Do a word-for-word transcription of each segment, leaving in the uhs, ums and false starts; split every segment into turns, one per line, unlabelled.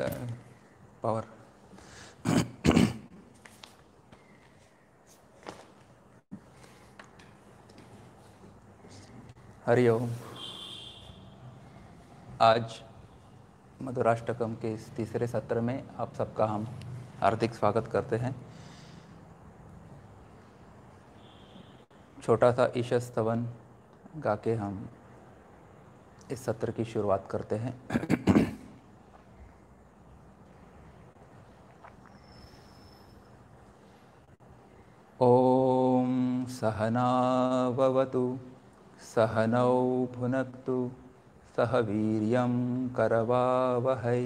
Power. Hari ओम। आज मधुराष्टकम के इस तीसरे सत्र में आप सबका हम हार्दिक स्वागत करते हैं। छोटा सा ईश स्तवन गा के हम इस सत्र की शुरुआत करते हैं। ओम सहना भवतु सहनौ भुनक्तु सह वीर्यं करवावहै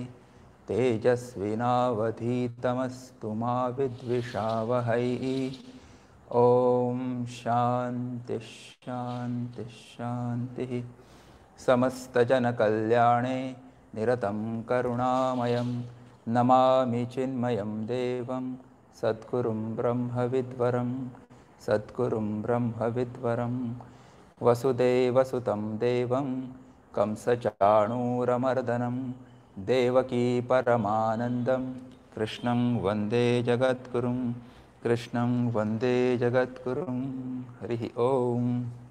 तेजस्विनावधीतमस्तु मा विद्विषावहै। ओम शांति शांति शांति। समस्तजनकल्याणे निरतं करुणामयं नमामि चिन्मयं देवं सद्गुरुं ब्रह्मविद्वरं सद्गुरुं ब्रह्मविद्वरं वसुदेवसुतं देवं कंसचाणूरमर्दनं देवकी परमानन्दं कृष्णं वन्दे जगद्गुरुं कृष्णं वन्दे जगद्गुरुं। हरि ओम।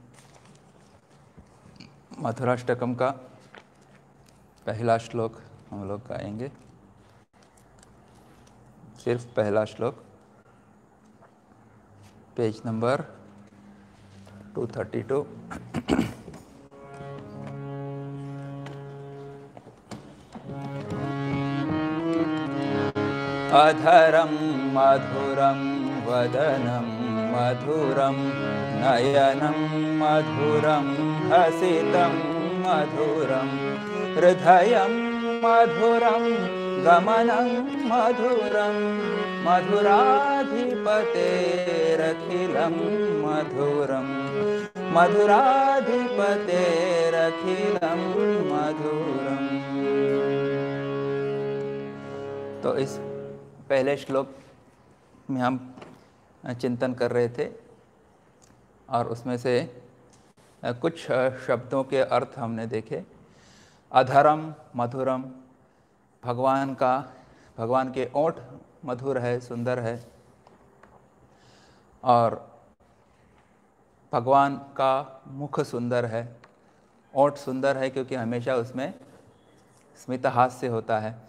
मधुराष्टकम का पहला श्लोक हम लोग गाएंगे, सिर्फ पहला श्लोक, page number two thirty two. अधरं मधुरं वदनं मधुरं नयनं मधुरं हसितं मधुरं हृदयं मधुरं गमनं मधुरं मधुराधिपतेरखिलं मधुरं मधुराधिपतेरखिलं मधुरं। तो इस पहले श्लोक में हम चिंतन कर रहे थे और उसमें से कुछ शब्दों के अर्थ हमने देखे। अधरम मधुरम, भगवान का भगवान के ओंठ मधुर है, सुंदर है, और भगवान का मुख सुंदर है। ओंठ सुंदर है क्योंकि हमेशा उसमें स्मित हास्य होता है,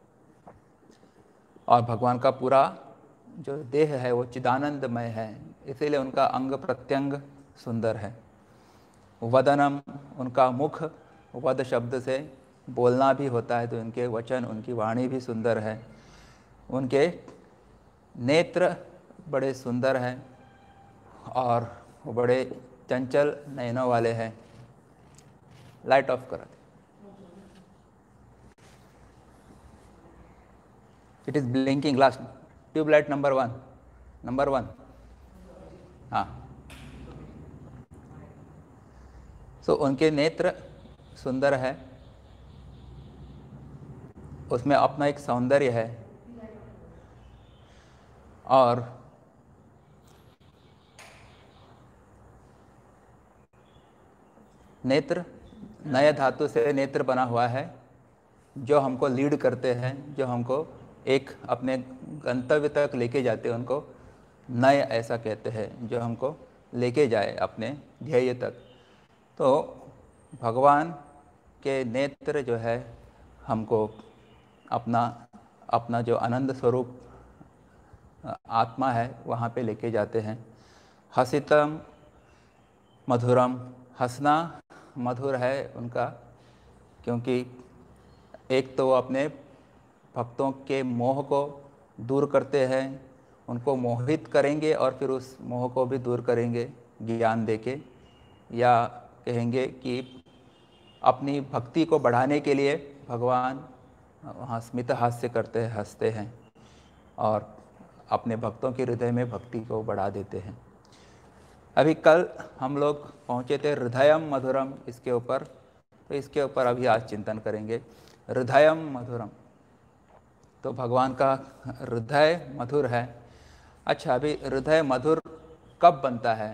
और भगवान का पूरा जो देह है वो चिदानंदमय है, इसीलिए उनका अंग प्रत्यंग सुंदर है। वदनम, उनका मुख, वद शब्द से बोलना भी होता है, तो उनके वचन, उनकी वाणी भी सुंदर है। उनके नेत्र बड़े सुंदर हैं और वो बड़े चंचल नयनों वाले हैं। लाइट ऑफ कर, it is blinking. Last tubelight number one, number one, हाँ। सो so, उनके नेत्र सुंदर है, उसमें अपना एक सौंदर्य है, और नेत्र नए धातु से नेत्र बना हुआ है, जो हमको लीड करते हैं, जो हमको एक अपने गंतव्य तक लेके जाते हैं, उनको नय ऐसा कहते हैं, जो हमको लेके जाए अपने ध्येय तक। तो भगवान के नेत्र जो है हमको अपना अपना जो आनंद स्वरूप आत्मा है वहाँ पे लेके जाते हैं। हसितम मधुरम, हंसना मधुर है उनका, क्योंकि एक तो वो अपने भक्तों के मोह को दूर करते हैं, उनको मोहित करेंगे और फिर उस मोह को भी दूर करेंगे ज्ञान देके, या कहेंगे कि अपनी भक्ति को बढ़ाने के लिए भगवान वहाँ स्मित हास्य करते हैं, हंसते हैं और अपने भक्तों के हृदय में भक्ति को बढ़ा देते हैं। अभी कल हम लोग पहुँचे थे हृदयम मधुरम, इसके ऊपर, तो इसके ऊपर अभी आज चिंतन करेंगे। हृदयम मधुरम, तो भगवान का हृदय मधुर है। अच्छा, अभी हृदय मधुर कब बनता है?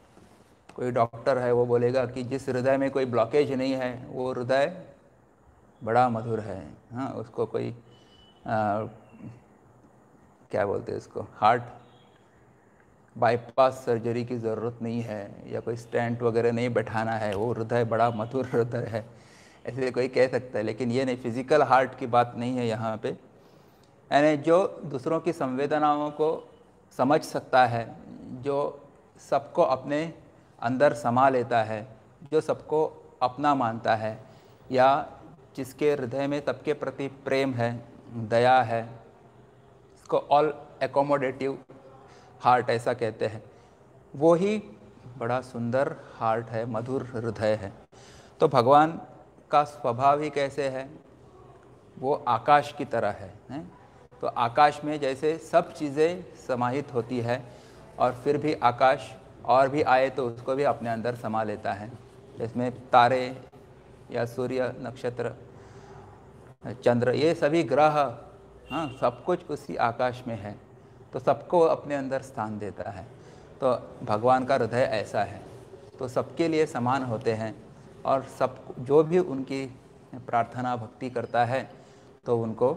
कोई डॉक्टर है वो बोलेगा कि जिस हृदय में कोई ब्लॉकेज नहीं है वो हृदय बड़ा मधुर है। हाँ, उसको कोई आ, क्या बोलते हैं उसको, हार्ट बाईपास सर्जरी की ज़रूरत नहीं है या कोई स्टेंट वगैरह नहीं बैठाना है, वो हृदय बड़ा मधुर हृदय है, ऐसे कोई कह सकता है। लेकिन ये नहीं, फिज़िकल हार्ट की बात नहीं है यहाँ पे। यानी जो दूसरों की संवेदनाओं को समझ सकता है, जो सबको अपने अंदर समा लेता है, जो सबको अपना मानता है, या जिसके हृदय में सबके प्रति प्रेम है, दया है, इसको ऑल एकोमोडेटिव हार्ट ऐसा कहते हैं, वो ही बड़ा सुंदर हार्ट है, मधुर हृदय है। तो भगवान का स्वभाव ही कैसे है, वो आकाश की तरह है, है? तो आकाश में जैसे सब चीज़ें समाहित होती है और फिर भी आकाश और भी आए तो उसको भी अपने अंदर समा लेता है। इसमें तारे या सूर्य, नक्षत्र, चंद्र, ये सभी ग्रह, हाँ, सब कुछ उसी आकाश में है, तो सबको अपने अंदर स्थान देता है। तो भगवान का हृदय ऐसा है, तो सबके लिए समान होते हैं और सब जो भी उनकी प्रार्थना भक्ति करता है तो उनको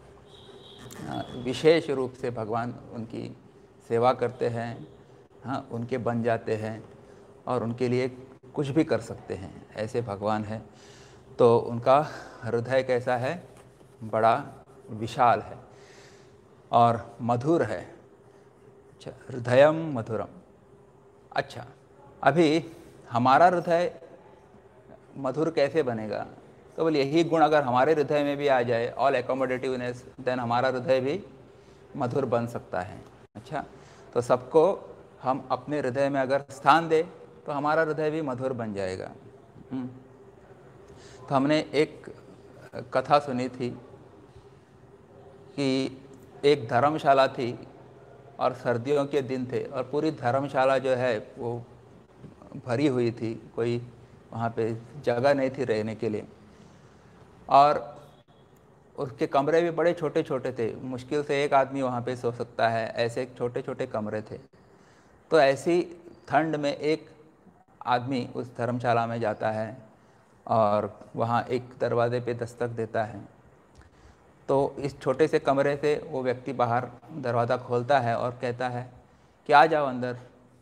विशेष रूप से भगवान उनकी सेवा करते हैं, हाँ, उनके बन जाते हैं और उनके लिए कुछ भी कर सकते हैं, ऐसे भगवान है। तो उनका हृदय कैसा है, बड़ा विशाल है और मधुर है। अच्छा, हृदयम मधुरम। अच्छा, अभी हमारा हृदय मधुर कैसे बनेगा, तो बोले यही गुण अगर हमारे हृदय में भी आ जाए, ऑल एकोमोडेटिवनेस, देन हमारा हृदय भी मधुर बन सकता है। अच्छा, तो सबको हम अपने हृदय में अगर स्थान दें तो हमारा हृदय भी मधुर बन जाएगा। तो हमने एक कथा सुनी थी कि एक धर्मशाला थी और सर्दियों के दिन थे और पूरी धर्मशाला जो है वो भरी हुई थी, कोई वहाँ पे जगह नहीं थी रहने के लिए, और उसके कमरे भी बड़े छोटे छोटे थे, मुश्किल से एक आदमी वहाँ पे सो सकता है, ऐसे छोटे छोटे कमरे थे। तो ऐसी ठंड में एक आदमी उस धर्मशाला में जाता है और वहाँ एक दरवाजे पे दस्तक देता है। तो इस छोटे से कमरे से वो व्यक्ति बाहर दरवाज़ा खोलता है और कहता है कि आ जाओ अंदर।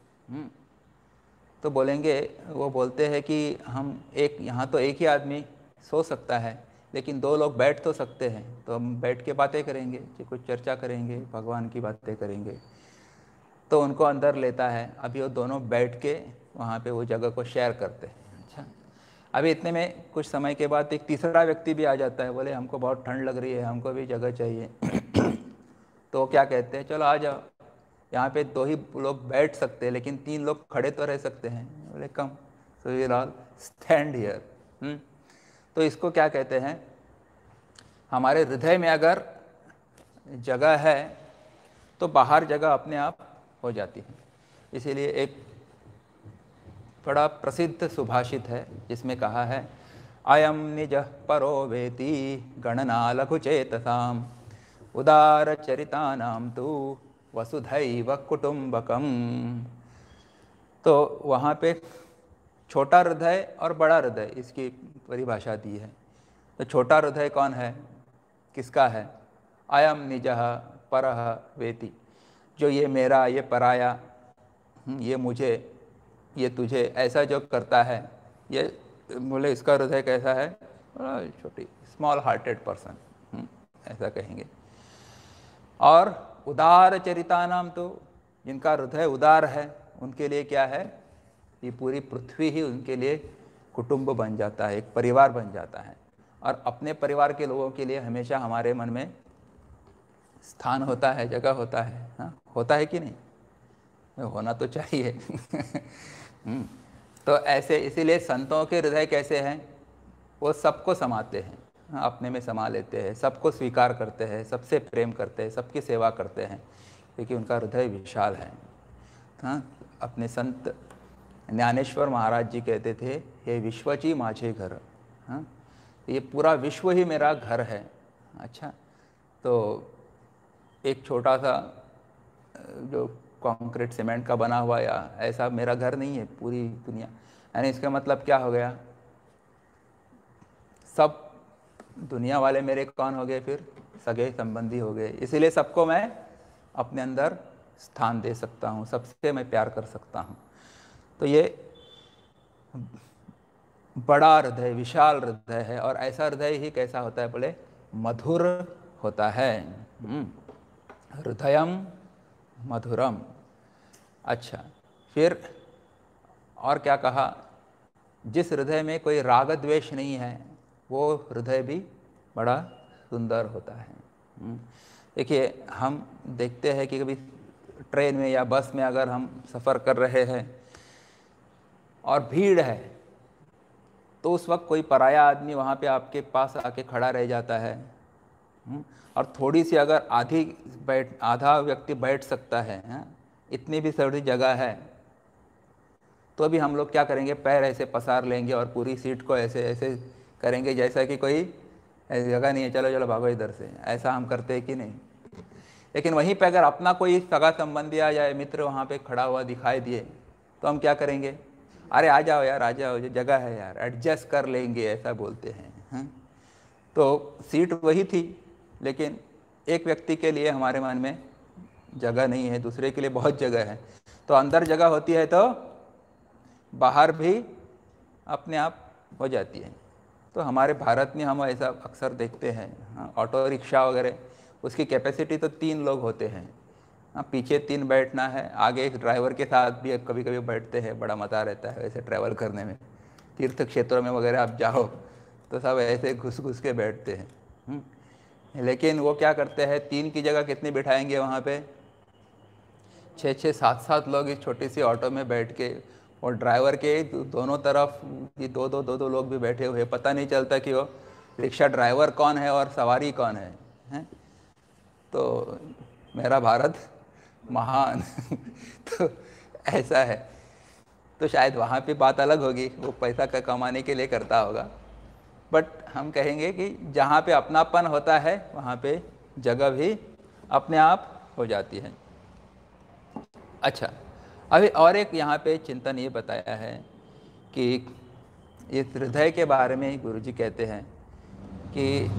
तो बोलेंगे, वो बोलते हैं कि हम एक यहाँ तो एक ही आदमी सो सकता है, लेकिन दो लोग बैठ तो सकते हैं, तो हम बैठ के बातें करेंगे, कुछ चर्चा करेंगे, भगवान की बातें करेंगे। तो उनको अंदर लेता है। अभी वो दोनों बैठ के वहाँ पे वो जगह को शेयर करते हैं। अच्छा, अभी इतने में कुछ समय के बाद एक तीसरा व्यक्ति भी आ जाता है, बोले हमको बहुत ठंड लग रही है, हमको भी जगह चाहिए। तो क्या कहते हैं, चलो आ जाओ, यहाँ पे दो ही लोग बैठ सकते हैं लेकिन तीन लोग खड़े तो रह सकते हैं। बोले come, so we will all stand here. तो इसको क्या कहते हैं, हमारे हृदय में अगर जगह है तो बाहर जगह अपने आप हो जाती है। इसीलिए एक बड़ा प्रसिद्ध सुभाषित है जिसमें कहा है, अयम निज परो वेति गणना लघुचेतसाम उदार चरितानाम तु वसुधैव कुटुंबकम। तो वहाँ पे छोटा हृदय और बड़ा हृदय, इसकी परिभाषा दी है। तो छोटा हृदय कौन है, किसका है, अयम निजः परः वेति, जो ये मेरा, ये पराया, ये मुझे, ये तुझे, ऐसा जो करता है, ये बोले इसका हृदय कैसा है, छोटी, स्मॉल हार्टेड पर्सन, ऐसा कहेंगे। और उदार चरितानाम, तो जिनका हृदय उदार है उनके लिए क्या है, ये पूरी पृथ्वी ही उनके लिए कुटुंब बन जाता है, एक परिवार बन जाता है। और अपने परिवार के लोगों के लिए हमेशा हमारे मन में स्थान होता है, जगह होता है, हाँ, होता है कि नहीं, होना तो चाहिए। तो ऐसे, इसीलिए संतों के हृदय कैसे हैं, वो सबको समाते हैं, हाँ, अपने में समा लेते हैं, सबको स्वीकार करते हैं, सबसे प्रेम करते हैं, सबकी सेवा करते हैं, क्योंकि उनका हृदय विशाल है। हाँ, अपने संत ज्ञानेश्वर महाराज जी कहते थे, हे विश्वची माझे घर, हाँ, ये पूरा विश्व ही मेरा घर है। अच्छा, तो एक छोटा सा जो कंक्रीट सीमेंट का बना हुआ या ऐसा मेरा घर नहीं है, पूरी दुनिया। यानी इसका मतलब क्या हो गया, सब दुनिया वाले मेरे कौन हो गए, फिर सगे संबंधी हो गए। इसीलिए सबको मैं अपने अंदर स्थान दे सकता हूँ, सबसे मैं प्यार कर सकता हूँ। तो ये बड़ा हृदय, विशाल हृदय है। और ऐसा हृदय ही कैसा होता है बोले, मधुर होता है। हृदयम मधुरम। अच्छा, फिर और क्या कहा, जिस हृदय में कोई राग द्वेष नहीं है वो हृदय भी बड़ा सुंदर होता है। देखिए, हम देखते हैं कि कभी ट्रेन में या बस में अगर हम सफ़र कर रहे हैं और भीड़ है, तो उस वक्त कोई पराया आदमी वहाँ पे आपके पास आके खड़ा रह जाता है, और थोड़ी सी अगर आधी बैठ आधा व्यक्ति बैठ सकता है, इतनी भी थोड़ी जगह है, तो अभी हम लोग क्या करेंगे, पैर ऐसे पसार लेंगे और पूरी सीट को ऐसे ऐसे करेंगे जैसा कि कोई जगह नहीं है, चलो चलो भागो इधर से। ऐसा हम करते हैं कि नहीं? लेकिन वहीं पे अगर अपना कोई सगा संबंधी या मित्र वहाँ पे खड़ा हुआ दिखाई दिए तो हम क्या करेंगे, अरे आ जाओ यार, आ जाओ, जो जगह है यार, एडजस्ट कर लेंगे, ऐसा बोलते हैं, हैं? तो सीट वही थी, लेकिन एक व्यक्ति के लिए हमारे मन में जगह नहीं है, दूसरे के लिए बहुत जगह है। तो अंदर जगह होती है तो बाहर भी अपने आप हो जाती है। तो हमारे भारत में हम ऐसा अक्सर देखते हैं, हाँ, ऑटो रिक्शा वगैरह, उसकी कैपेसिटी तो तीन लोग होते हैं, हाँ, पीछे तीन बैठना है, आगे एक ड्राइवर के साथ भी कभी कभी बैठते हैं, बड़ा मज़ा रहता है वैसे ट्रैवल करने में। तीर्थ क्षेत्रों में वगैरह आप जाओ तो सब ऐसे घुस घुस के बैठते हैं। लेकिन वो क्या करते हैं, तीन की जगह कितनी बिठाएंगे वहाँ पे, छः छः सात सात लोग इस छोटी सी ऑटो में बैठ के, और ड्राइवर के दोनों तरफ ये दो दो दो दो लोग भी बैठे हुए, पता नहीं चलता कि वो रिक्शा ड्राइवर कौन है और सवारी कौन है, हैं? तो मेरा भारत महान तो ऐसा है। तो शायद वहाँ पे बात अलग होगी, वो पैसा का कमाने के लिए करता होगा, बट हम कहेंगे कि जहाँ पे अपनापन होता है वहाँ पे जगह भी अपने आप हो जाती है। अच्छा, अभी और एक यहाँ पे चिंतन ये बताया है कि इस हृदय के बारे में गुरुजी कहते हैं कि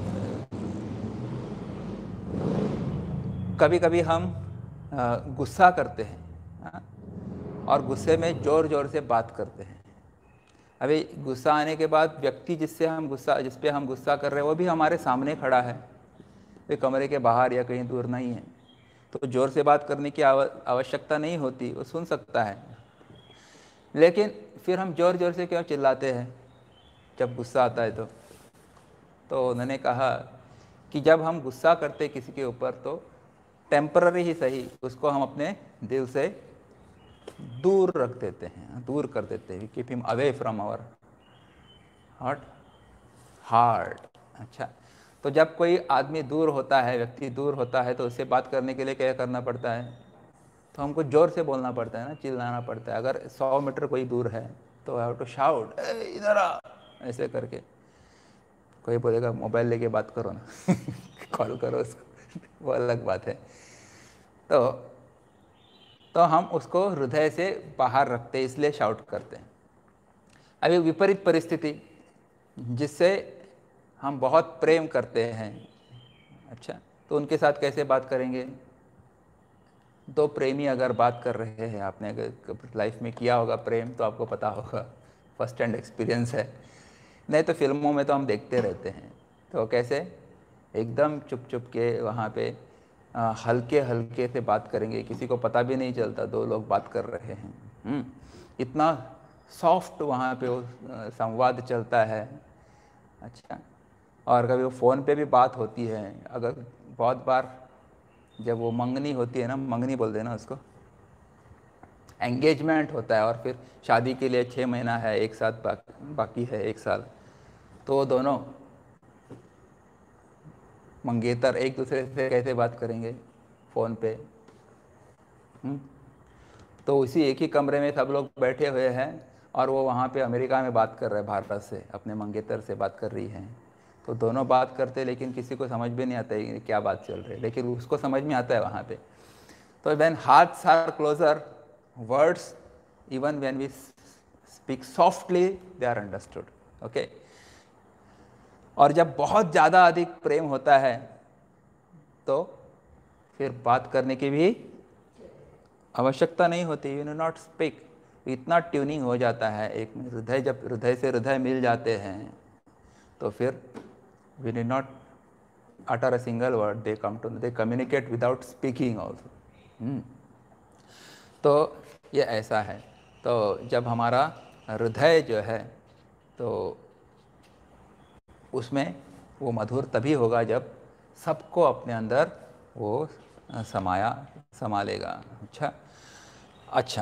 कभी कभी हम गुस्सा करते हैं, हाँ? और गुस्से में ज़ोर ज़ोर से बात करते हैं। अभी गुस्सा आने के बाद व्यक्ति जिससे हम गुस्सा जिस पे हम गुस्सा कर रहे हैं वो भी हमारे सामने खड़ा है, वे कमरे के बाहर या कहीं दूर नहीं है, तो ज़ोर से बात करने की आवश्यकता नहीं होती, वो सुन सकता है। लेकिन फिर हम ज़ोर ज़ोर से क्यों चिल्लाते हैं जब गुस्सा आता है? तो तो उन्होंने कहा कि जब हम गुस्सा करते किसी के ऊपर तो टेम्पररी ही सही उसको हम अपने दिल से दूर रख देते हैं, दूर कर देते हैं, keep him away from our heart heart अच्छा, तो जब कोई आदमी दूर होता है, व्यक्ति दूर होता है, तो उससे बात करने के लिए क्या करना पड़ता है? तो हमको ज़ोर से बोलना पड़ता है ना, चिल्लाना पड़ता है। अगर सौ मीटर कोई दूर है तो आई हैव टू शाउट, इधर आ, ऐसे करके। कोई बोलेगा मोबाइल लेके बात करो ना कॉल करो उसको वो अलग बात है। तो तो हम उसको हृदय से बाहर रखते, इसलिए शाउट करते हैं। अभी विपरीत परिस्थिति जिससे हम बहुत प्रेम करते हैं, अच्छा, तो उनके साथ कैसे बात करेंगे? दो प्रेमी अगर बात कर रहे हैं, आपने अगर लाइफ में किया होगा प्रेम तो आपको पता होगा, फर्स्ट हैंड एक्सपीरियंस है, नहीं तो फिल्मों में तो हम देखते रहते हैं। तो कैसे एकदम चुप चुप के वहाँ पे आ, हल्के हल्के से बात करेंगे, किसी को पता भी नहीं चलता दो लोग बात कर रहे हैं। हुँ? इतना सॉफ्ट वहाँ पे वो संवाद चलता है। अच्छा, और कभी वो फ़ोन पे भी बात होती है। अगर बहुत बार जब वो मंगनी होती है ना, मंगनी बोल देना उसको, एंगेजमेंट होता है और फिर शादी के लिए छः महीना है, एक साथ बा, बाकी है एक साल, तो वो दोनों मंगेतर एक दूसरे से कैसे बात करेंगे? फ़ोन पे। हुँ? तो उसी एक ही कमरे में सब लोग बैठे हुए हैं और वो वहाँ पे अमेरिका में बात कर रहे हैं, भारत से अपने मंगेतर से बात कर रही हैं, तो दोनों बात करते लेकिन किसी को समझ भी नहीं आता है क्या बात चल रही है, लेकिन उसको समझ में आता है वहाँ पे। तो when hearts are closer, words even when we speak softly they are understood. Okay, और जब बहुत ज़्यादा अधिक प्रेम होता है तो फिर बात करने की भी आवश्यकता नहीं होती, यू नो नॉट स्पीक। इतना ट्यूनिंग हो जाता है एक में, हृदय जब हृदय से हृदय मिल जाते हैं तो फिर we need not utter a single word, they come to they communicate without speaking also। hmm. तो ये ऐसा है। तो जब हमारा हृदय जो है तो उसमें वो मधुर तभी होगा जब सबको अपने अंदर वो समाया समा लेगा। अच्छा अच्छा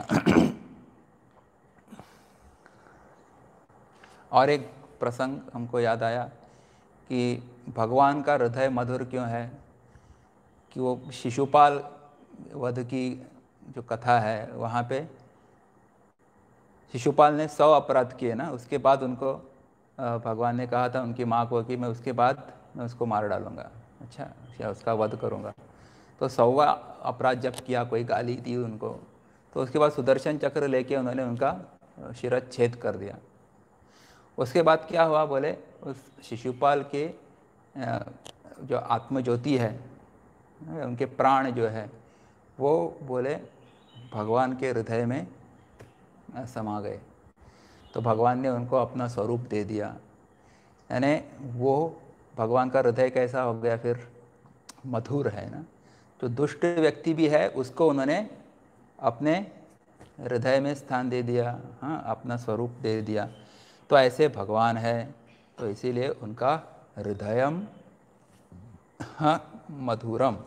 और एक प्रसंग हमको याद आया कि भगवान का हृदय मधुर क्यों है, कि वो शिशुपाल वध की जो कथा है वहाँ पे शिशुपाल ने सौ अपराध किए ना, उसके बाद उनको भगवान ने कहा था उनकी माँ को कि मैं उसके बाद मैं उसको मार डालूँगा, अच्छा या उसका वध करूँगा। तो सौवा अपराध जब किया, कोई गाली दी उनको, तो उसके बाद सुदर्शन चक्र लेके उन्होंने उनका शिरच्छेद कर दिया। उसके बाद क्या हुआ बोले, उस शिशुपाल के जो आत्मज्योति है, उनके प्राण जो है वो बोले भगवान के हृदय में समा गए। तो भगवान ने उनको अपना स्वरूप दे दिया, यानी वो भगवान का हृदय कैसा हो गया फिर, मधुर है ना। जो दुष्ट व्यक्ति भी है उसको उन्होंने अपने हृदय में स्थान दे दिया, हाँ अपना स्वरूप दे दिया। तो ऐसे भगवान है, तो इसीलिए उनका हृदयम हाँ मधुरम।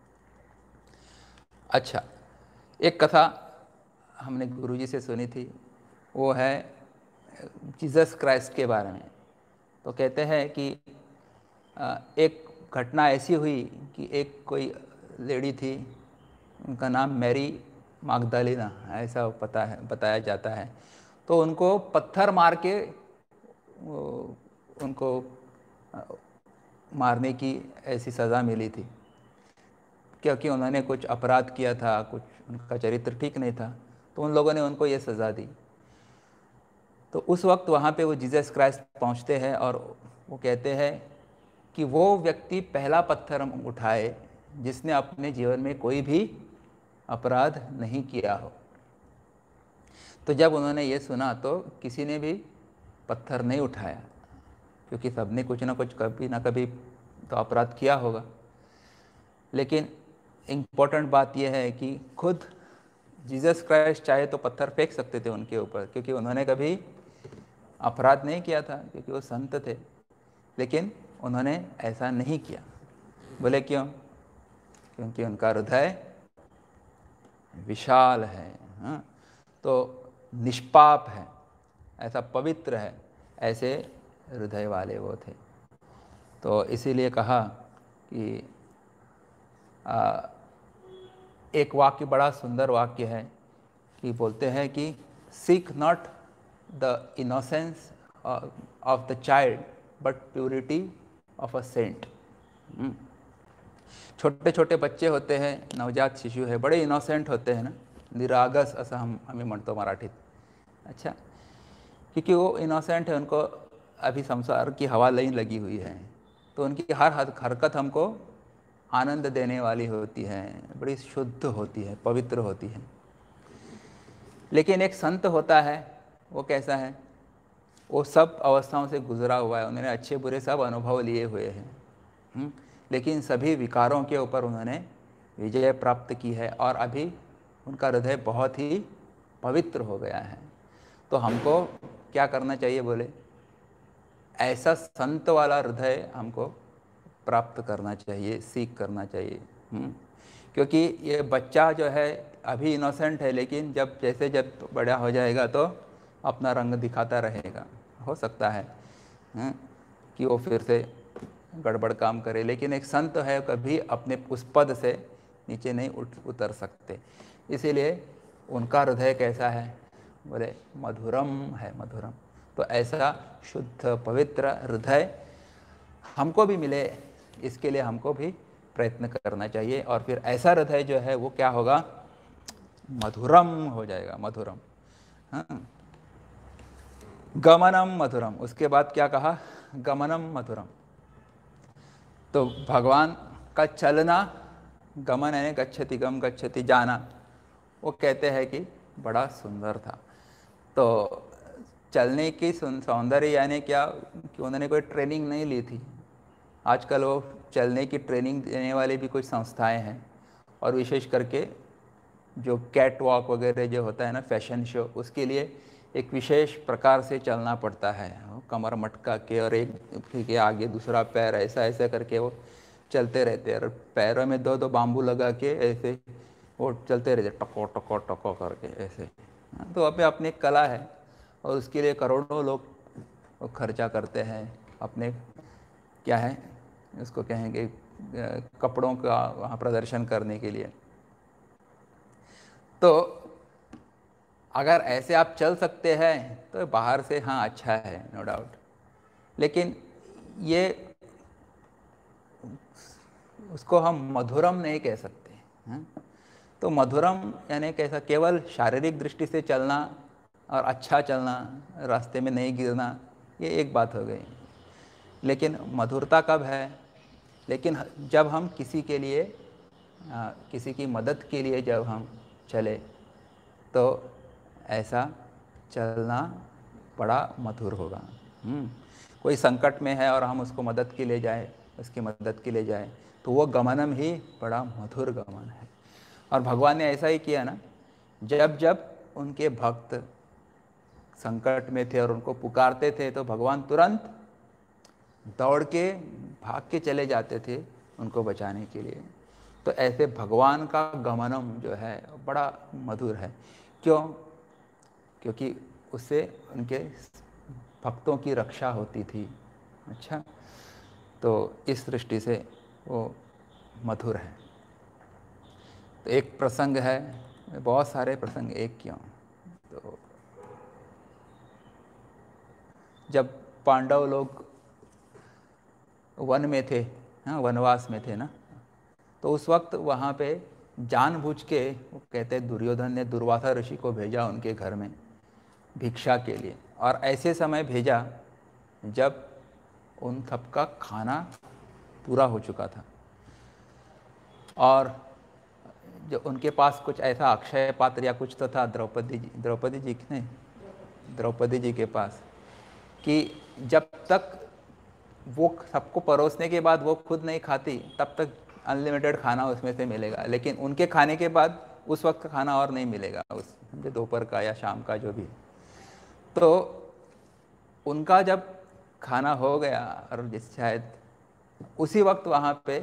अच्छा, एक कथा हमने गुरुजी से सुनी थी, वो है जीसस क्राइस्ट के बारे में। तो कहते हैं कि एक घटना ऐसी हुई कि एक कोई लेडी थी, उनका नाम मैरी मैगदलीना ऐसा पता है बताया जाता है। तो उनको पत्थर मार के उनको मारने की ऐसी सज़ा मिली थी, क्योंकि उन्होंने कुछ अपराध किया था, कुछ उनका चरित्र ठीक नहीं था, तो उन लोगों ने उनको ये सज़ा दी। तो उस वक्त वहाँ पे वो जीसस क्राइस्ट पहुँचते हैं और वो कहते हैं कि वो व्यक्ति पहला पत्थर उठाए जिसने अपने जीवन में कोई भी अपराध नहीं किया हो। तो जब उन्होंने ये सुना तो किसी ने भी पत्थर नहीं उठाया, क्योंकि सबने कुछ ना कुछ कभी ना कभी तो अपराध किया होगा। लेकिन इम्पोर्टेंट बात यह है कि खुद जीसस क्राइस्ट चाहे तो पत्थर फेंक सकते थे उनके ऊपर, क्योंकि उन्होंने कभी अपराध नहीं किया था, क्योंकि वो संत थे। लेकिन उन्होंने ऐसा नहीं किया। बोले क्यों? क्योंकि उनका हृदय विशाल है, हाँ, तो निष्पाप है, ऐसा पवित्र है, ऐसे हृदय वाले वो थे। तो इसीलिए कहा कि आ, एक वाक्य बड़ा सुंदर वाक्य है कि बोलते हैं कि seek not the innocence of the child but purity of a saint. छोटे छोटे बच्चे होते हैं, नवजात शिशु है, बड़े इनोसेंट होते हैं ना, निरागस असं हम हमें म्हणतो मराठीत। अच्छा, क्योंकि वो इनोसेंट है, उनको अभी संसार की हवा नहीं लगी हुई है, तो उनकी हर हरकत हमको आनंद देने वाली होती है, बड़ी शुद्ध होती है, पवित्र होती है। लेकिन एक संत होता है, वो कैसा है, वो सब अवस्थाओं से गुजरा हुआ है, उन्होंने अच्छे बुरे सब अनुभव लिए हुए हैं, लेकिन सभी विकारों के ऊपर उन्होंने विजय प्राप्त की है और अभी उनका हृदय बहुत ही पवित्र हो गया है। तो हमको क्या करना चाहिए बोले, ऐसा संत वाला हृदय हमको प्राप्त करना चाहिए, सीख करना चाहिए। हुँ? क्योंकि ये बच्चा जो है अभी इनोसेंट है, लेकिन जब जैसे जब बड़ा हो जाएगा तो अपना रंग दिखाता रहेगा। हो सकता है हुँ? कि वो फिर से गड़बड़ काम करे, लेकिन एक संत है कभी अपने उस पद से नीचे नहीं उठ उतर सकते। इसीलिए उनका हृदय कैसा है बोले, मधुरम है, मधुरम। तो ऐसा शुद्ध पवित्र हृदय हमको भी मिले, इसके लिए हमको भी प्रयत्न करना चाहिए। और फिर ऐसा हृदय जो है वो क्या होगा, मधुरम हो जाएगा, मधुरम। हाँ, गमनम मधुरम। उसके बाद क्या कहा, गमनम मधुरम। तो भगवान का चलना, गमन यानी गच्छति, गम गच्छति, जाना, वो कहते हैं कि बड़ा सुंदर था। तो चलने की सौंदर्य यानी क्या कि उन्होंने कोई ट्रेनिंग नहीं ली थी। आजकल वो चलने की ट्रेनिंग देने वाली भी कुछ संस्थाएं हैं, और विशेष करके जो कैट वॉक वगैरह जो होता है ना, फैशन शो, उसके लिए एक विशेष प्रकार से चलना पड़ता है। कमर मटका के और एक के आगे दूसरा पैर ऐसा ऐसा करके वो चलते रहते हैं, और पैरों में दो दो बाम्बू लगा के ऐसे वो चलते रहते, टको टको टको करके ऐसे। तो वहाँ पे अपनी कला है, और उसके लिए करोड़ों लोग खर्चा करते हैं अपने, क्या है उसको कहेंगे, कपड़ों का वहाँ प्रदर्शन करने के लिए। तो अगर ऐसे आप चल सकते हैं तो बाहर से हाँ अच्छा है, नो डाउट, लेकिन ये उसको हम मधुरम नहीं कह सकते हैं। तो मधुरम यानी कैसा, केवल शारीरिक दृष्टि से चलना और अच्छा चलना, रास्ते में नहीं गिरना, ये एक बात हो गई। लेकिन मधुरता कब है? लेकिन जब हम किसी के लिए आ, किसी की मदद के लिए जब हम चले तो ऐसा चलना बड़ा मधुर होगा। कोई संकट में है और हम उसको मदद के लिए जाए, उसकी मदद के लिए जाए, तो वो गमनम ही बड़ा मधुर गमन है। और भगवान ने ऐसा ही किया ना, जब जब उनके भक्त संकट में थे और उनको पुकारते थे तो भगवान तुरंत दौड़ के भाग के चले जाते थे उनको बचाने के लिए। तो ऐसे भगवान का गमनम जो है बड़ा मधुर है। क्यों? क्योंकि उससे उनके भक्तों की रक्षा होती थी। अच्छा, तो इस दृष्टि से वो मधुर है। तो एक प्रसंग है, बहुत सारे प्रसंग एक क्यों, तो जब पांडव लोग वन में थे, हाँ वनवास में थे ना, तो उस वक्त वहाँ पे जानबूझ के वो कहते हैं दुर्योधन ने दुर्वासा ऋषि को भेजा उनके घर में भिक्षा के लिए, और ऐसे समय भेजा जब उन सबका खाना पूरा हो चुका था, और जो उनके पास कुछ ऐसा अक्षय पात्र या कुछ तो था द्रौपदी जी द्रौपदी जी नहीं द्रौपदी जी के पास, कि जब तक वो सबको परोसने के बाद वो खुद नहीं खाती तब तक अनलिमिटेड खाना उसमें से मिलेगा, लेकिन उनके खाने के बाद उस वक्त का खाना और नहीं मिलेगा, उस दोपहर का या शाम का जो भी। तो उनका जब खाना हो गया और जिस शायद उसी वक्त वहाँ पे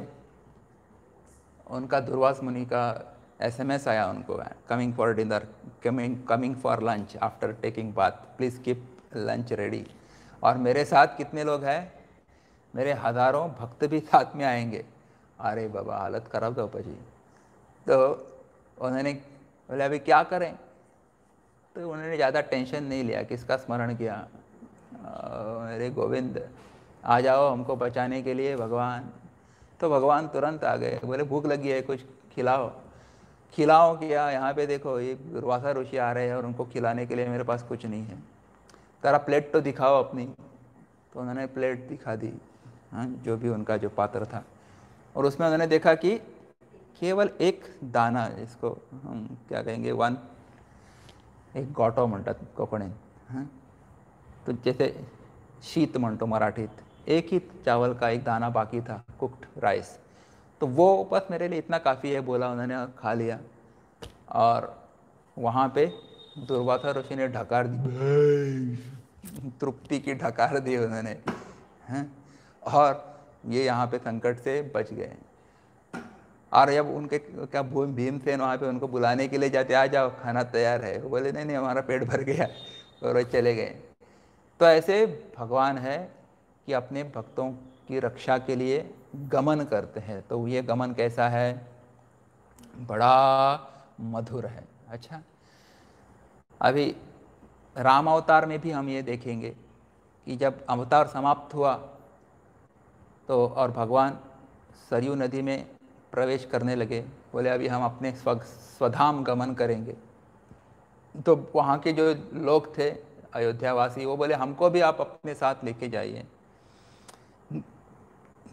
उनका दुर्वास मुनि का एसएमएस आया उनको, coming for dinner, coming coming for lunch after taking bath, please keep lunch ready. और मेरे साथ कितने लोग हैं? मेरे हज़ारों भक्त भी साथ में आएंगे। अरे बाबा, हालत खराब द्रौपदी जी। तो उन्होंने बोले अभी क्या करें? तो उन्होंने ज़्यादा टेंशन नहीं लिया, किसका स्मरण किया, अरे गोविंद आ जाओ हमको बचाने के लिए भगवान। तो भगवान तुरंत आ गए, बोले भूख लगी है कुछ खिलाओ। खिलाओ क्या? यहाँ पे देखो ये दुर्वासा ऋषि आ रहे हैं और उनको खिलाने के लिए मेरे पास कुछ नहीं है, तेरा प्लेट तो दिखाओ अपनी। तो उन्होंने प्लेट दिखा दी, हाँ, जो भी उनका जो पात्र था, और उसमें उन्होंने देखा कि केवल एक दाना, जिसको हम क्या कहेंगे, वन एक गोटो म्हणतात कोकणीत, हाँ, तो जैसे शीत म्हणतो मराठीत, एक ही चावल का एक दाना बाकी था, कुक्ड राइस। तो वो बस मेरे लिए इतना काफ़ी है बोला उन्होंने, खा लिया। और वहाँ पे दुर्वासा ऋषि ने ढकार दी, तृप्ति की ढकार दी उन्होंने, हैं, और ये यहाँ पे संकट से बच गए। और जब उनके क्या भीमसेन वहाँ पे उनको बुलाने के लिए जाते, आ जाओ खाना तैयार है, वो बोले नहीं नहीं हमारा पेट भर गया, और वो चले गए। तो ऐसे भगवान है कि अपने भक्तों की रक्षा के लिए गमन करते हैं। तो ये गमन कैसा है? बड़ा मधुर है। अच्छा, अभी राम अवतार में भी हम ये देखेंगे कि जब अवतार समाप्त हुआ तो और भगवान सरयू नदी में प्रवेश करने लगे, बोले अभी हम अपने स्व स्वधाम गमन करेंगे। तो वहाँ के जो लोग थे अयोध्यावासी, वो बोले हमको भी आप अपने साथ लेके जाइए।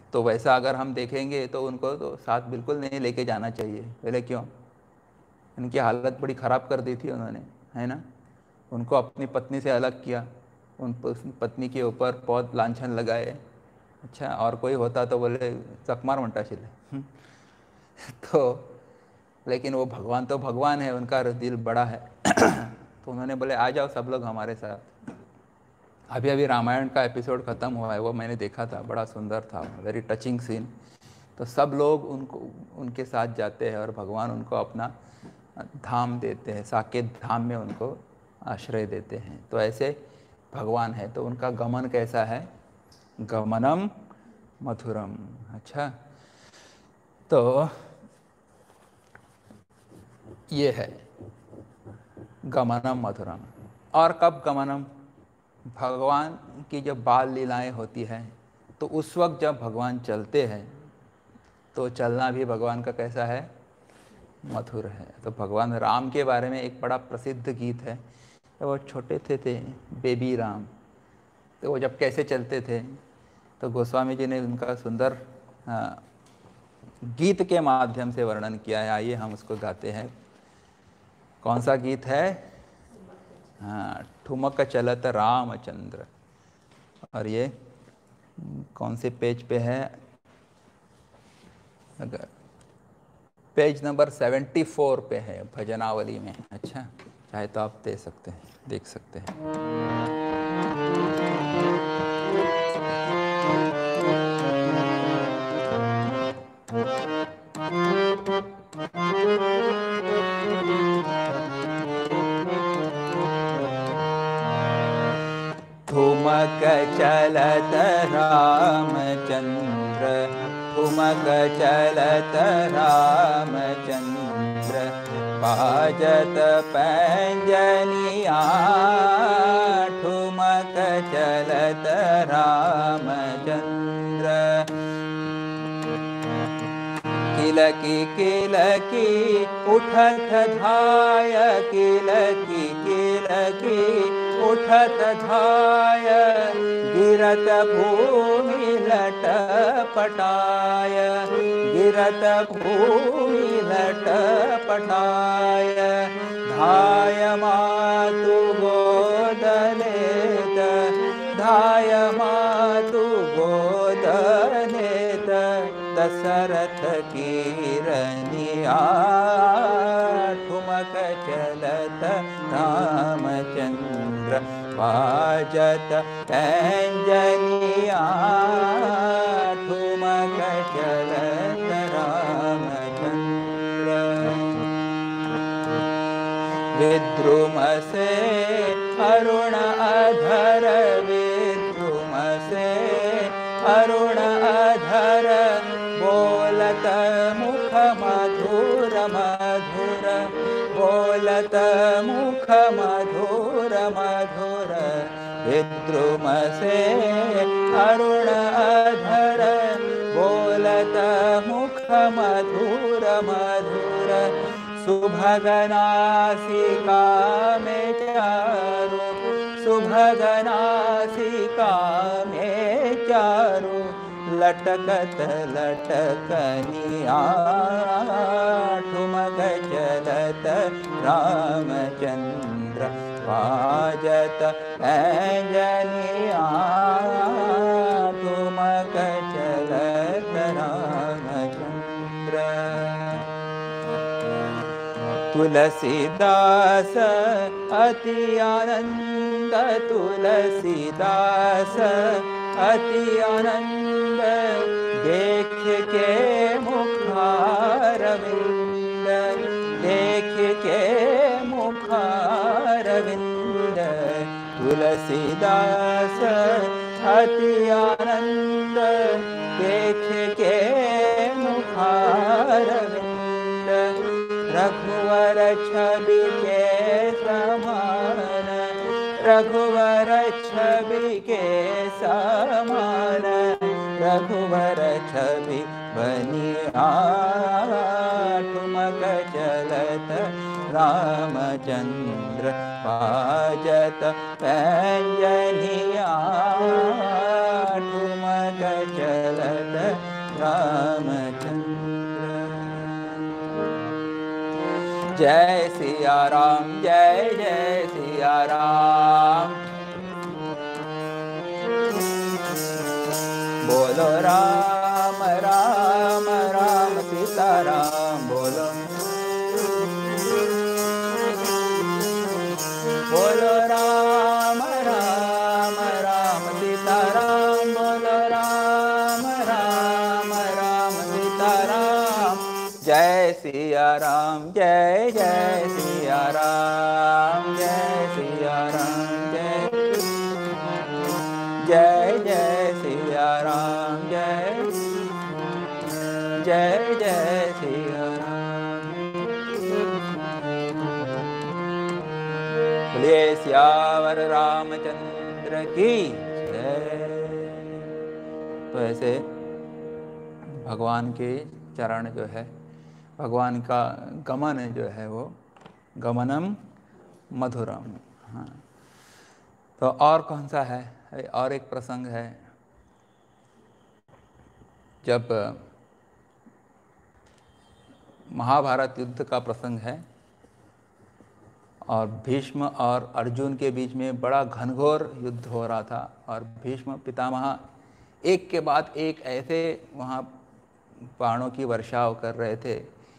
तो वैसा अगर हम देखेंगे तो उनको तो साथ बिल्कुल नहीं लेके जाना चाहिए। पहले क्यों, इनकी हालत बड़ी ख़राब कर दी थी उन्होंने, है ना। उनको अपनी पत्नी से अलग किया, उन पत्नी के ऊपर बहुत लांछन लगाए। अच्छा, और कोई होता तो बोले चकमार मंटा चिले। तो लेकिन वो भगवान तो भगवान है, उनका दिल बड़ा है। तो उन्होंने बोले आ जाओ सब लोग हमारे साथ। अभी अभी रामायण का एपिसोड ख़त्म हुआ है, वो मैंने देखा था, बड़ा सुंदर था, वेरी टचिंग सीन। तो सब लोग उनको उनके साथ जाते हैं और भगवान उनको अपना धाम देते हैं, साकेत धाम में उनको आश्रय देते हैं। तो ऐसे भगवान है, तो उनका गमन कैसा है, गमनम मधुरम। अच्छा, तो ये है गमनम मधुरम। और कब गमनम, भगवान की जब बाल लीलाएं होती हैं तो उस वक्त जब भगवान चलते हैं तो चलना भी भगवान का कैसा है, मधुर है। तो भगवान राम के बारे में एक बड़ा प्रसिद्ध गीत है। तो वो छोटे थे थे बेबी राम, तो वो जब कैसे चलते थे, तो गोस्वामी जी ने उनका सुंदर गीत के माध्यम से वर्णन किया है। आइए हम उसको गाते हैं। कौन सा गीत है, हाँ, ठुमक चलत रामचंद्र। और ये कौन से पेज पे है, अगर पेज नंबर सेवेंटी फोर पे है भजनावली में। अच्छा, चाहे तो आप दे सकते हैं, देख सकते हैं। ठुमक चलत रामचंद्र, ठुमक चलत रामचंद्र, बाजत पैंजनिया, ठुमक चलत रामचंद्र। किलकी किलकी उठत धाय, किलकी किलकी उठत धाय, गिरत भूमि लट पटाय, गिरत भूमि लट पटाय। धाय मातु गोद लेत, धाय मातु गोद लेत, दशरथ की रनिया, ठुमक चलत रामचंद्र, बाजत पैंजनिया, ठुमक चलत रामचंद्र। विद्रुम से अरुण अधर, विद्रुम से अरुण अधर, बोलत मुख मधुर मधुर, बोलत मुख मधुर मधुर। विद्रुम से अरुण अधर, बोलत मुख मधुर मधुर। सुभगनासिका में चारु, सुभगनासिका में चारु, लटकत लटकनिया, ठुमक चलत रामचंद्र, बाजत पैंजनिया, ठुमक चलत रामचंद्र। तुलसीदास अति आनंद, तुलसीदास अति आनंद, देख के मुखारविंद, देख के मुखारविंद। तुलसीदास अति आनंद, देख के मुखारविंद। रघुवर छवि के समान, रघुवर छवि के समान, रघुवर छवि बनिया, ठुमक चलत रामचंद्र, बाजत पैंजनिया, ठुमक चलत जय सिया राम, जय जय सिया राम। बोलो राम राम राम सीताराम बोलो। बोलो राम राम राम सीताराम बोलो राम राम राम सीताराम। जय सिया राम, जय जय सिया राम, जय सिया राम, जय जय जय सिया राम, जय जय जय सिया राम। बोलिए सियावर रामचंद्र की जय। तो ऐसे भगवान के चरण जो है, भगवान का गमन जो है वो गमनम मधुरम। हाँ, तो और कौन सा है? और एक प्रसंग है, जब महाभारत युद्ध का प्रसंग है और भीष्म और अर्जुन के बीच में बड़ा घनघोर युद्ध हो रहा था और भीष्म पितामह एक के बाद एक ऐसे वहाँ बाणों की वर्षाव कर रहे थे।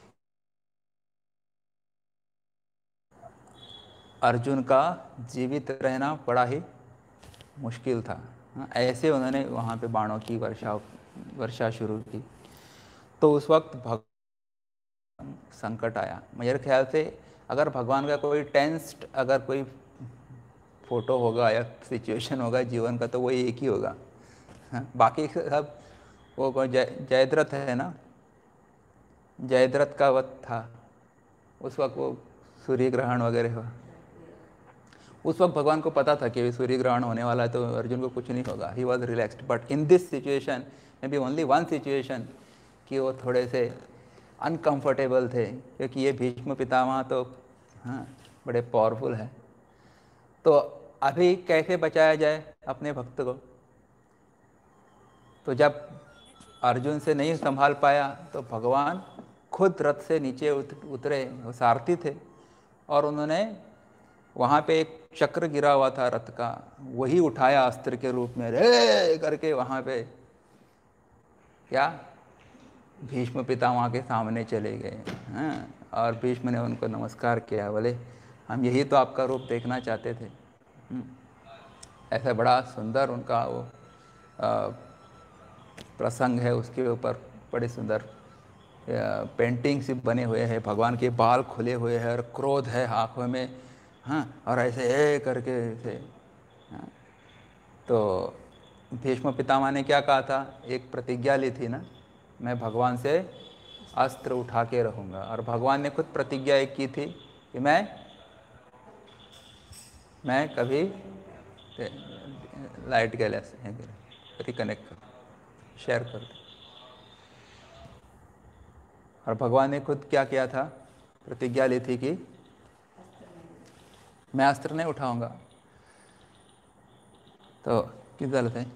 अर्जुन का जीवित रहना बड़ा ही मुश्किल था। ऐसे उन्होंने वहाँ पे बाणों की वर्षा वर्षा शुरू की। तो उस वक्त भगवान संकट आया। मेरे ख्याल से अगर भगवान का कोई टेंस्ड अगर कोई फोटो होगा या सिचुएशन होगा जीवन का, तो वही एक ही होगा। हाँ, बाकी सब वो कौन जय जयद्रथ है ना, जयद्रथ का वक्त था उस वक्त, वो सूर्य ग्रहण वगैरह हुआ। उस वक्त भगवान को पता था कि सूर्य ग्रहण होने वाला है, तो अर्जुन को कुछ नहीं होगा। He was relaxed. But in this situation, maybe only one situation, कि वो थोड़े से अनकंफर्टेबल थे, क्योंकि ये भीष्म पितामह तो हाँ बड़े पावरफुल है। तो अभी कैसे बचाया जाए अपने भक्त को? तो जब अर्जुन से नहीं संभाल पाया तो भगवान खुद रथ से नीचे उतरे, वो सारथी थे, और उन्होंने वहाँ पे एक चक्र गिरा हुआ था रथ का, वही उठाया अस्त्र के रूप में, रे करके वहाँ पे क्या भीष्म पितामह के सामने चले गए। हाँ, और भीष्म ने उनको नमस्कार किया, बोले हम यही तो आपका रूप देखना चाहते थे। ऐसा बड़ा सुंदर उनका वो आ, प्रसंग है। उसके ऊपर बड़े सुंदर पेंटिंग्स बने हुए हैं। भगवान के बाल खुले हुए हैं और क्रोध है आँखों में, हाँ, और ऐसे ए करके ऐसे। हाँ, तो भीष्म पितामह ने क्या कहा था? एक प्रतिज्ञा ली थी ना, मैं भगवान से अस्त्र उठा के रहूँगा। और भगवान ने खुद प्रतिज्ञा एक की थी कि मैं मैं कभी लाइट गैले रिकनेक्ट कर शेयर कर दे। और भगवान ने खुद क्या किया था? प्रतिज्ञा ली थी कि मैं अस्त्र नहीं उठाऊंगा। तो किस गलत है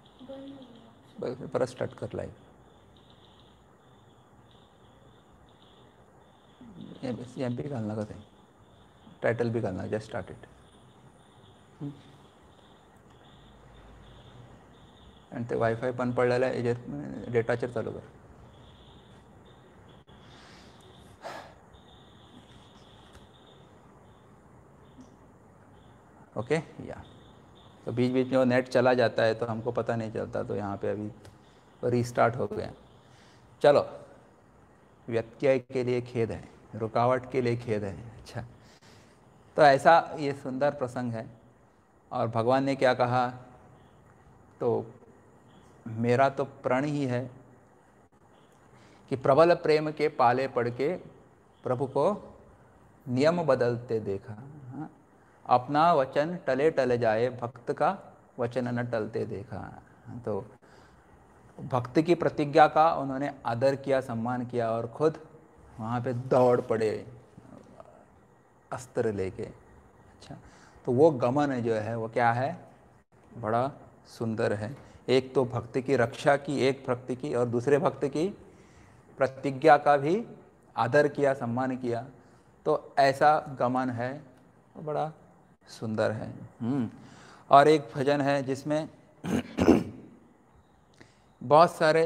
पर स्टार्ट कर लाइव यहाँ भी घालना का था, टाइटल भी घालना, जस्ट स्टार्ट इट आणि ते वायफाय पण पडलेलं आहे, याच्यात डेटाचेर चालू कर। ओके या तो बीच बीच में वो नेट चला जाता है तो हमको पता नहीं चलता। तो यहाँ पे अभी रीस्टार्ट हो गया। चलो, व्यत्यय के लिए खेद है, रुकावट के लिए खेद है। अच्छा, तो ऐसा ये सुंदर प्रसंग है। और भगवान ने क्या कहा? तो मेरा तो प्रण ही है कि प्रबल प्रेम के पाले पड़ के प्रभु को नियम बदलते देखा। हाँ? अपना वचन टले टले जाए, भक्त का वचन न टलते देखा। तो भक्त की प्रतिज्ञा का उन्होंने आदर किया, सम्मान किया, और खुद वहाँ पे दौड़ पड़े अस्त्र लेके। अच्छा, तो वो गमन जो है वो क्या है? बड़ा सुंदर है। एक तो भक्त की रक्षा की, एक भक्त की, और दूसरे भक्त की प्रतिज्ञा का भी आदर किया, सम्मान किया। तो तो ऐसा गमन है, बड़ा सुंदर है। और एक भजन है जिसमें बहुत सारे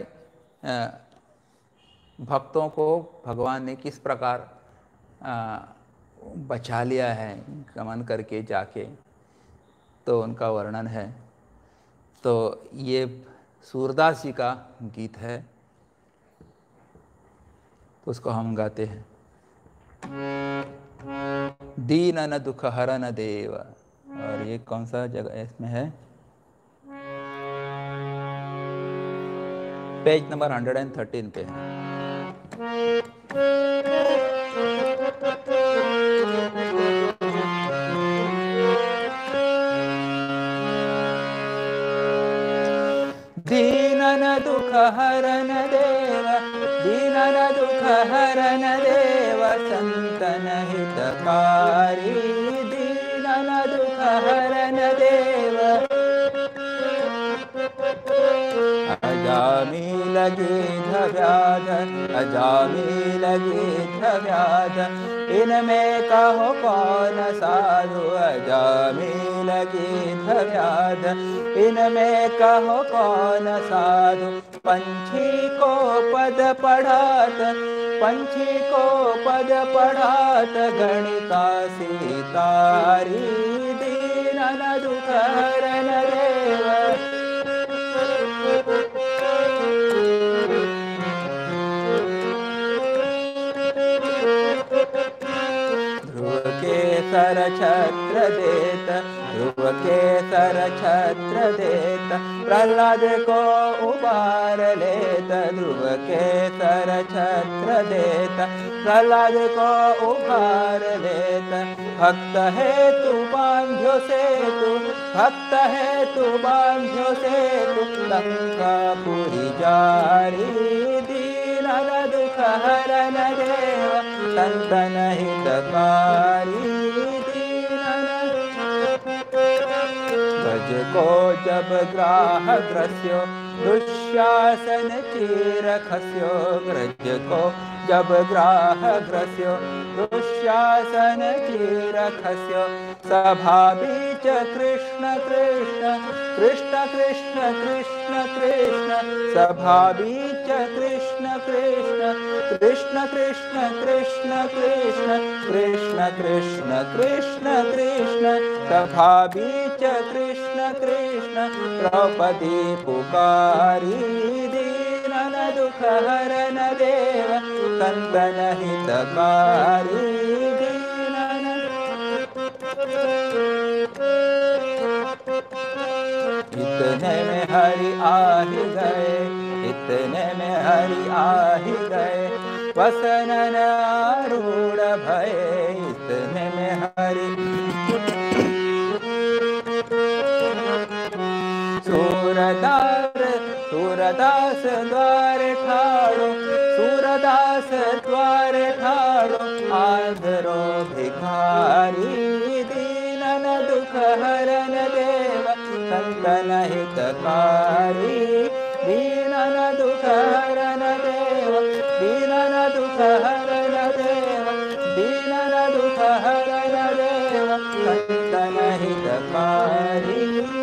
भक्तों को भगवान ने किस प्रकार बचा लिया है गमन करके जाके, तो उनका वर्णन है। तो ये सूरदास जी का गीत है, तो उसको हम गाते हैं। दीनन दुख हरन देव, और ये कौन सा जगह इसमें है? पेज नंबर एक सौ तेरह पे है। दीनन दुख हरन देव, दीनन दुख हरन देव, संतन हितकारी, दीनन दुख हरन देव। अजामिल गीध व्याध, अजामिल गीध व्याध, इनमें कहो कौन साधु, अजामिल गीध व्याध, इनमें कहो कौन साधु। पंछी को पद पढ़ात, पंछी को पद पढ़ात, गणिका सीतारी, दीनन दुख हरन देव। ध्रुव के सर छत्र देत, ध्रुव के सर छत्र देत, प्रहलाद को उबार लेत, ध्रुव के सर छत्र देत, प्रहलाद को उबार लेत। भक्त है तू बांध्यो सेतु, भक्त है तू बांध्यो सेतु, लंकापुरी जारी, दीनन दुख हरन देव, संतन हितकारी, दीनन। गज को जब ग्राह ग्रस्यो, दुःशासन चीर खस्यो, ग्रज को जब ग्राह ग्रस्यो, दुःशासन चीर खस्यो। सभा बीच कृष्ण कृष्ण, कृष्ण कृष्ण कृष्ण कृष्ण, सभा बीच कृष्ण कृष्ण, कृष्ण कृष्ण कृष्ण कृष्ण, कृष्ण कृष्ण कृष्ण कृष्ण, सभा बीच कृष्ण कृष्ण। द्रौपदी पुकारी, दीनन दुख हरन देव, संतन हितकारी, दीनन। इतने में हरि आहि गए, इतने में हरि आहि गए, वसनन आरूढ़ भये, इतने में हरि। सूरदास सूरदास द्वार ठाड़ो, सूरदास द्वार ठाड़ो, आदरो भिखारी, दीनन दुख हरन देव, संतन हितकारी, दीनन दुख हरन देव, दीनन दुख हरन देव, दीनन दुख हरन देव, संतन हितकारी।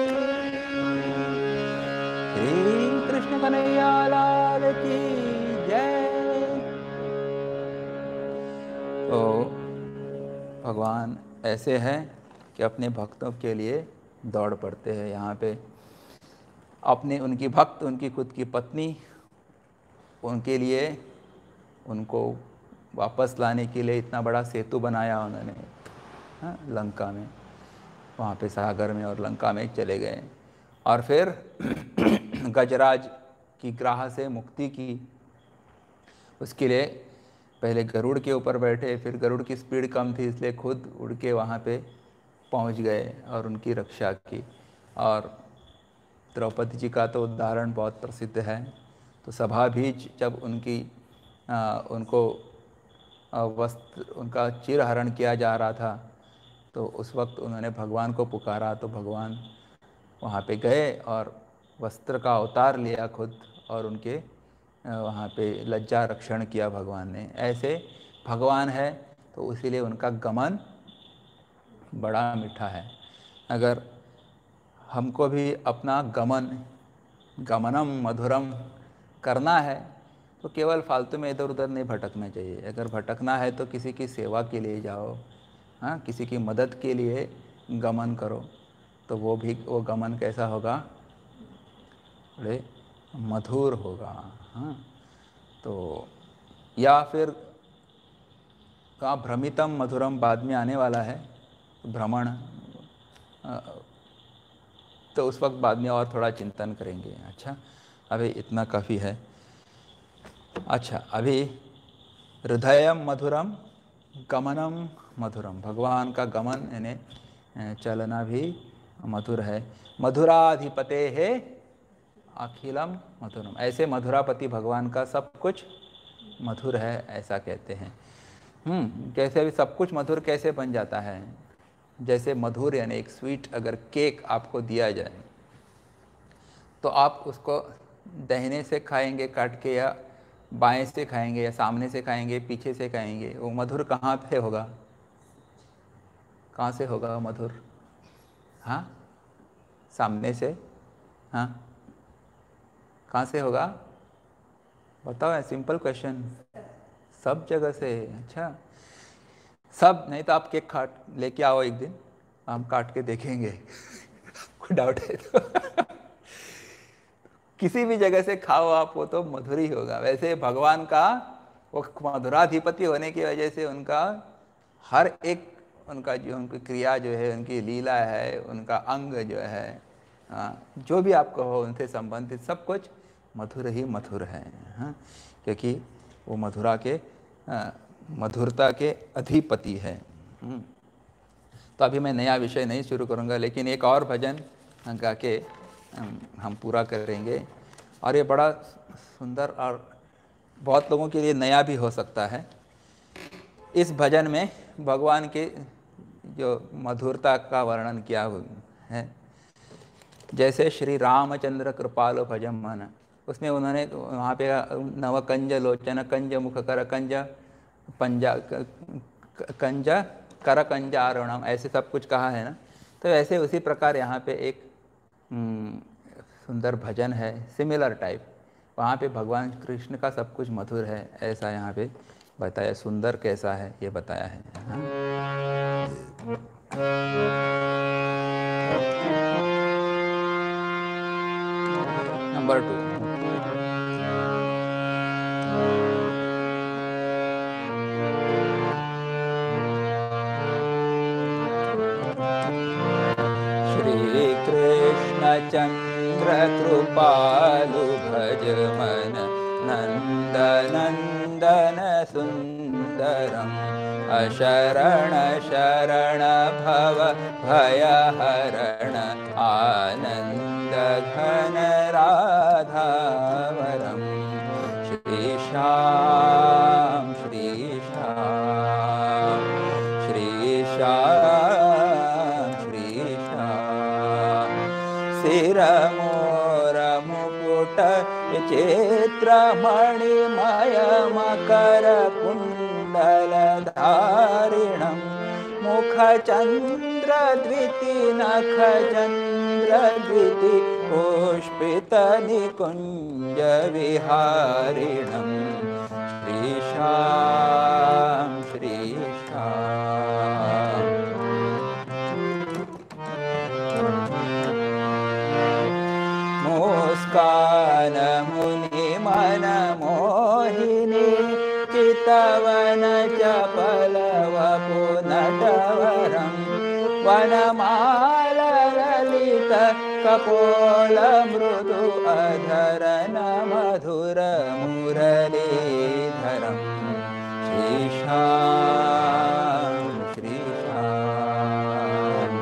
श्री कृष्ण कन्हैया लाल की जय। तो भगवान ऐसे हैं कि अपने भक्तों के लिए दौड़ पड़ते हैं। यहाँ पे अपने उनकी भक्त, उनकी खुद की पत्नी, उनके लिए, उनको वापस लाने के लिए इतना बड़ा सेतु बनाया उन्होंने, हाँ, लंका में, वहाँ पे सागर में और लंका में चले गए। और फिर गजराज की ग्राह से मुक्ति की, उसके लिए पहले गरुड़ के ऊपर बैठे, फिर गरुड़ की स्पीड कम थी इसलिए खुद उड़ के वहाँ पे पहुँच गए और उनकी रक्षा की। और द्रौपदी जी का तो उदाहरण बहुत प्रसिद्ध है। तो सभा बीच जब उनकी आ, उनको वस्त्र, उनका चिर हरण किया जा रहा था, तो उस वक्त उन्होंने भगवान को पुकारा, तो भगवान वहाँ पे गए और वस्त्र का अवतार लिया खुद, और उनके वहाँ पे लज्जा रक्षण किया भगवान ने। ऐसे भगवान है तो इसीलिए उनका गमन बड़ा मीठा है। अगर हमको भी अपना गमन गमनम मधुरम करना है तो केवल फालतू में इधर उधर नहीं भटकना चाहिए। अगर भटकना है तो किसी की सेवा के लिए जाओ, हाँ, किसी की मदद के लिए गमन करो, तो वो भी वो गमन कैसा होगा, बड़े मधुर होगा। हाँ, तो या फिर कहाँ भ्रमितम मधुरम बाद में आने वाला है, भ्रमण, तो उस वक्त बाद में और थोड़ा चिंतन करेंगे। अच्छा, अभी इतना काफ़ी है। अच्छा, अभी हृदयम मधुरम गमनम मधुरम, भगवान का गमन यानी चलना भी मधुर है। मधुराधिपते है अखिलम मधुरम, ऐसे मधुरापति भगवान का सब कुछ मधुर है, ऐसा कहते हैं। हम्म कैसे भी सब कुछ मधुर कैसे बन जाता है? जैसे मधुर यानी एक स्वीट अगर केक आपको दिया जाए तो आप उसको दाहिने से खाएंगे काट के, या बाएं से खाएंगे, या सामने से खाएंगे, पीछे से खाएंगे, वो मधुर कहाँ पे होगा? कहाँ से होगा मधुर? हाँ, सामने से। हाँ, कहाँ से होगा बताओ, है सिंपल क्वेश्चन। सब जगह से। अच्छा, सब नहीं तो आप केक काट लेके आओ एक दिन, हम काट के देखेंगे कोई डाउट है तो किसी भी जगह से खाओ आप, वो तो मधुर ही होगा। वैसे भगवान का वो मधुराधिपति होने की वजह से उनका हर एक, उनका जो उनकी क्रिया जो है, उनकी लीला है, उनका अंग जो है, हाँ, जो भी आपको हो उनसे संबंधित सब कुछ मधुर ही मधुर है। हाँ, क्योंकि वो मधुरा के मधुरता के अधिपति है। तो अभी मैं नया विषय नहीं शुरू करूँगा, लेकिन एक और भजन गा के हम पूरा करेंगे। और ये बड़ा सुंदर और बहुत लोगों के लिए नया भी हो सकता है। इस भजन में भगवान के जो मधुरता का वर्णन किया है, जैसे श्री रामचंद्र कृपालो भजम मन, उसमें उन्होंने वहाँ पे नवकंज लोचन कंज मुख कर कंज पंजा कंज कर कंजारुणम, ऐसे सब कुछ कहा है ना। तो ऐसे उसी प्रकार यहाँ पे एक सुंदर भजन है सिमिलर टाइप, वहाँ पे भगवान कृष्ण का सब कुछ मधुर है, ऐसा यहाँ पे बताया। सुंदर कैसा है ये बताया है। नंबर टू, श्री कृष्ण चंद्र कृपालु भज मन नंद नंदन सुंदरम, अशरण शरण भव भय हरण आनंद घन राधावरम, श्री श्याम श्री श्याम श्री श्याम श्री श्याम, सिर मोर मुकुट चित्र मणिमय मकर कुंडल धारिणम, मुख चंद्र द्विति नख चंद्र द्विति पुष्पित निकुंज विहारिणम, श्री श्याम श्री श्याम। मुस्कान मुनि मन मोहिनी, चितवन चपल वपु नटवरम, वनमाल ललित कपोल मृदु अधरन मधुर मुरलीधरम, श्री श्याम श्री श्याम।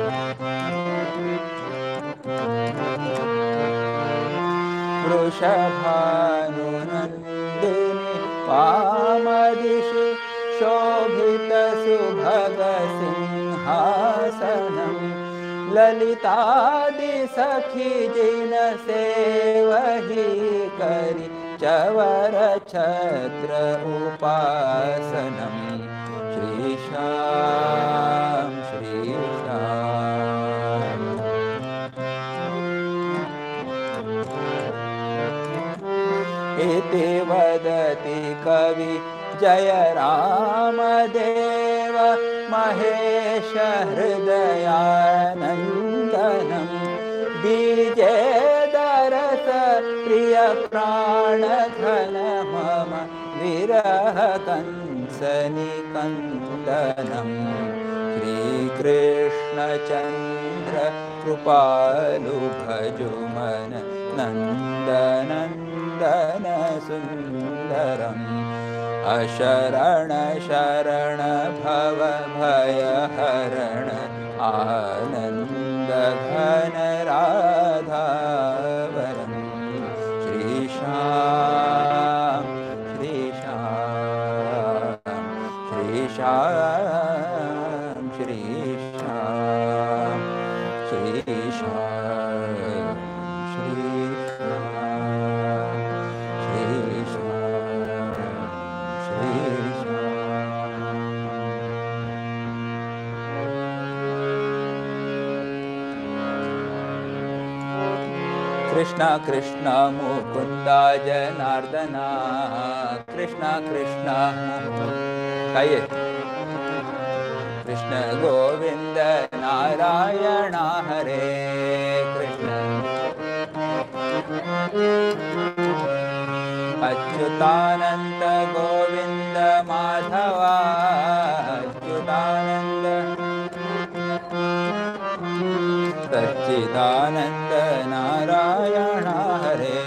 वृषभानुनन्दिनी वामदिशि शोभित सुभग सिंहासनं, ललितादि सखी जिन सेवहि करि चवर छत्र उपासनं, श्री श्रीशां श्रीशां इति वदति कवि जय रामदेव महेश हृदयानन्दनं दीजे दरस प्रिय प्राणघन मम विरह कंसनिकन्दनं श्रीकृष्णचन्द्र कृपालु भजुमन नन्दनन्दन सुन्दरम् अशरण शरण भव भयहरण आनन्द घन राधावरं श्रीशां श्रीशां श्रीशां श्रीशां श्रीशां कृष्ण कृष्ण मुकुंद जनार्दना कृष्ण कृष्ण कहिए कृष्ण गोविंद नारायण हरे कृष्ण अच्युतानंद गोविंद माधव अच्युतानंद सच्चिदानंद नारायण हरे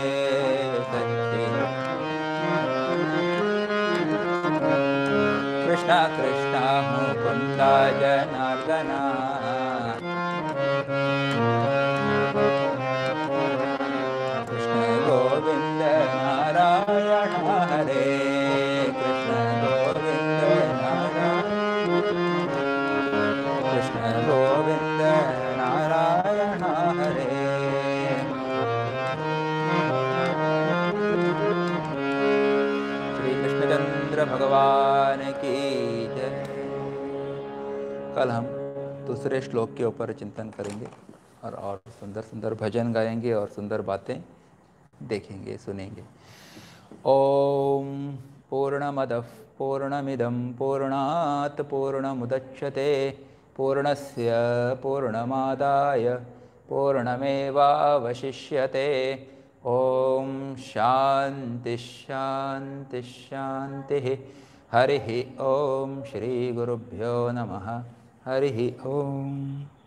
कृष्ण कृष्ण मुकुंद जनार्दना कृष्ण गोविंद नारायण हरे कृष्ण गोविंद नारायण कृष्ण गोविंद नारायण हरे श्री कृष्णचंद्र भगवान की जय। कल हम दूसरे श्लोक के ऊपर चिंतन करेंगे और और सुंदर सुंदर भजन गाएंगे और सुंदर बातें देखेंगे सुनेंगे। ओम पूर्णमदः पूर्णमिदं पूर्णात् पूर्णमुदच्यते पूर्णस्य पूर्णमादाय पूर्णमेवावशिष्यते। ओम शांति शांति शांति। हरि ओम श्री गुरुभ्यो नमः। हरि ओम।